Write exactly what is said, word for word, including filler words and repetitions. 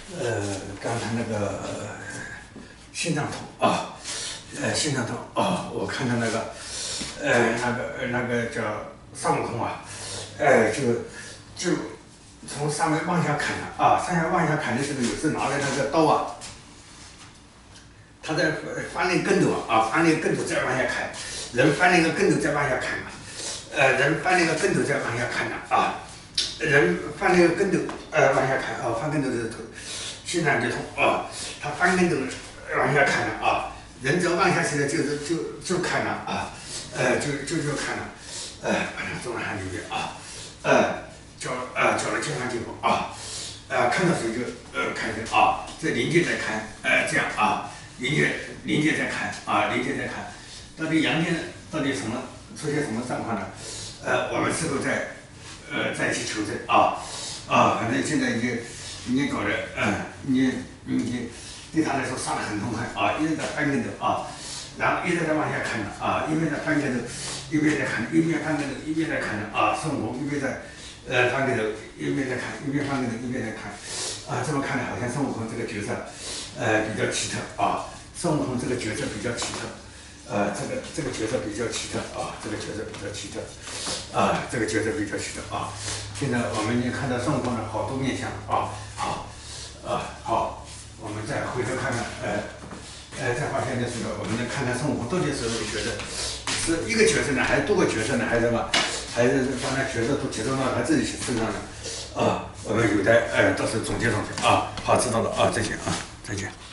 呃，刚才那个心脏痛啊，呃，心脏痛啊，我看到那个，呃，那个那个叫孙悟空啊，呃，就就从上面往下砍了啊，上下往下砍的时候，有时拿着那个刀啊，他在翻那个跟头啊，翻那个跟头再往下砍，人翻那个跟头再往下砍嘛，呃，人翻那个跟头再往下砍了啊。人翻那个跟头，呃，往下砍啊，翻跟头的头，心脏就痛啊。他翻跟头往下砍了啊，人只要往下去了，就是就就砍了啊，呃，就就就砍了，呃，把他送到汉里面啊，呃，叫呃叫了健康结果啊，呃，看到水就呃看着啊，这临界在看，呃，这样啊，临界临界在看啊，临界在看，到底阳间到底什么出现什么状况呢？呃，我们是否在？呃，再去求证啊啊，反正现在已经已经搞得，嗯，你你对他来说杀得很痛快啊，一直在翻跟头啊，然后一直在往下砍的啊，一边在翻跟头，一边在砍，一边翻跟头，一边在砍的啊，孙悟空一边在呃翻跟头，一边在砍，一边翻跟头，一边在砍，啊，这么看来好像孙悟空这个角色，呃，比较奇特啊，孙悟空这个角色比较奇特。呃，这个这个角色比较奇特啊，这个角色比较奇特，啊，这个角色比较奇特啊。现在我们已经看到孙悟空的好多面相啊，好，啊好，我们再回头看看，呃，呃，再发现的时候，我们再看看孙悟空到底是什么角色，是一个角色呢，还是多个角色呢，还是什么，还是把那角色都集中到他自己身上呢？啊，我们有待呃到时候总结总结啊。好，知道了啊，再见啊，再见。